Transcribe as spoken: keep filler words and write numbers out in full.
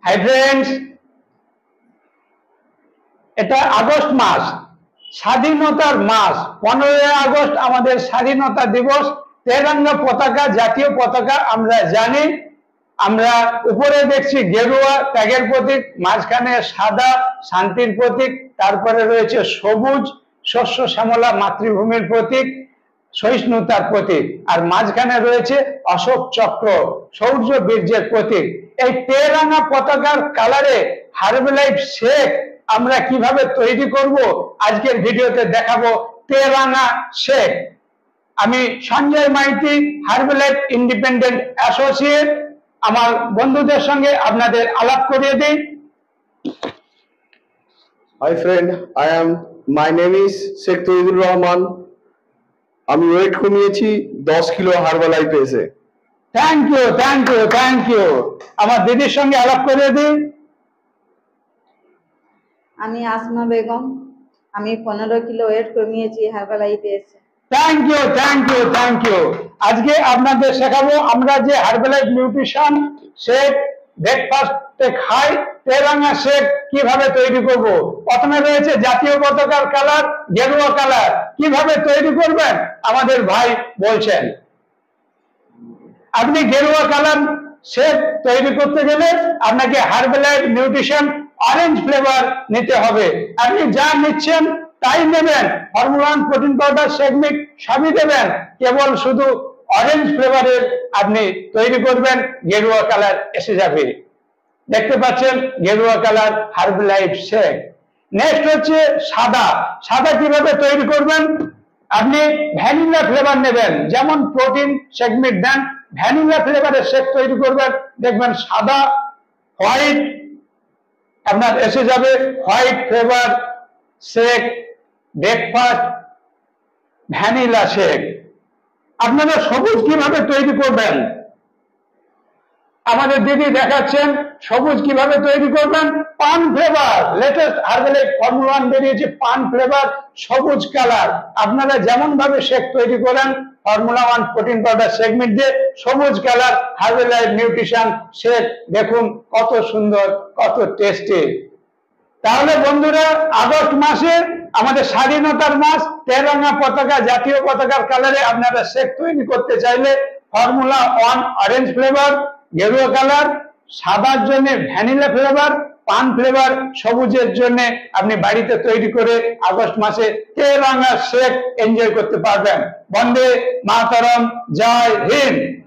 High friends, এটা August মাস, স্বাধীনতার মাস। পনেরোই আগস্ট আমাদের স্বাধীনতা দিবস। তেরঙ্গা পতাকা, জাতীয় পতাকা আমরা জানি। আমরা উপরে দেখছি গেরুয়া ত্যাগের প্রতীক, মাঝখানে সাদা শান্তির প্রতীক, তারপরে রয়েছে সবুজ শস্য শ্যামলা মাতৃভূমির প্রতীক, সহিষ্ণুতার প্রতীক, আর মাঝখানে রয়েছে অশোক চক্র শৌর্য বীর্যের প্রতীক। এই তেরঙ্গা পতাকার কালারে হার্বালাইফ শেক আমরা কিভাবে তৈরি করব আজকের ভিডিওতে দেখাবো। তেরঙ্গা শেক। আমি Sanjay Maiti, Herbalife independent associate. আমার বন্ধুদের সঙ্গে আপনাদের আলাপ করিয়ে দিই। Hi friend, I am my name is Sheikh Tawhidul Rahman. আমি ওয়েট কমিয়েছি দশ কিলো হার্বালাইফ এসে। Thank you thank you thank you আমার দিদির সঙ্গে আলাপ করিয়ে দিই। আমি আসমা বেগম, আমি পনেরো কিলো ওয়েট কমিয়েছি হার্বালাইফ এসে। Thank you thank you thank you আজকে আপনাদের শেখাবো আমরা যে হার্বালাইফ নিউট্রিশন শেক ব্রেকফাস্টে খাই, তেরঙ্গা শেক কিভাবে তৈরি করব। প্রথমে রয়েছে জাতীয় পতাকার কালার গেরুয়া কালার। কিভাবে তৈরি করবেন আমাদের ভাই বলছেন। আপনি গেরুয়া কালার শেক তৈরি করতে গেলে আপনাকে হার্বালাইফ নিউট্রিশন অরেঞ্জ ফ্লেভার নিতে হবে। আপনি যা নিচ্ছেন তাই নেবেন, formula one protein powder shake mix সবই দেবেন, কেবল শুধু অরেঞ্জ ফ্লেভারের আপনি তৈরি করবেন, গেরুয়া কালার এসে যাবে। দেখতে পাচ্ছেন গেরুয়া কালার হার্বালাইফ শেক। নেক্সট হচ্ছে সাদা। সাদা কিভাবে তৈরি করবেন, আপনি ভ্যানিলা ফ্লেভার নেবেন, যেমন প্রোটিন শেক মিক্স দেন, ভ্যানিলা ফ্লেভারের শেক তৈরি করবেন, দেখবেন সাদা হোয়াইট আপনার এসে যাবে। White flavour shake breakfast vanilla shake. আপনারা সবুজ কিভাবে তৈরি করবেন আমাদের দিদি দেখাচ্ছেন। সবুজ কিভাবে তৈরি করবেন, paan flavour, latest Herbalife formula one বেরিয়েছে পান ফ্লেভার সবুজ কালার। আপনারা যেমন ভাবে শেক তৈরি করেন formula one protein powder shake mix দিয়ে সবুজ কালার হার্বালাইফ নিউট্রিশন শেক, দেখুন কত সুন্দর কত টেস্টি। তাহলে বন্ধুরা, আগস্ট মাসে আমাদের স্বাধীনতার মাস, তেরঙ্গা পতাকা জাতীয় পতাকার কালারে আপনারা শেক তৈরি করতে চাইলে ফর্মুলা ওয়ান অরেঞ্জ ফ্লেভার, গেরুয়া কালার, সাদার জন্য ভ্যানিলা ফ্লেভার, পান ফ্লেভার, সবুজের জন্য আপনি বাড়িতে তৈরি করে আগস্ট মাসে তেরঙ্গা শেক এনজয় করতে পারবেন। বন্দে মাতরম, জয় হিন্দ।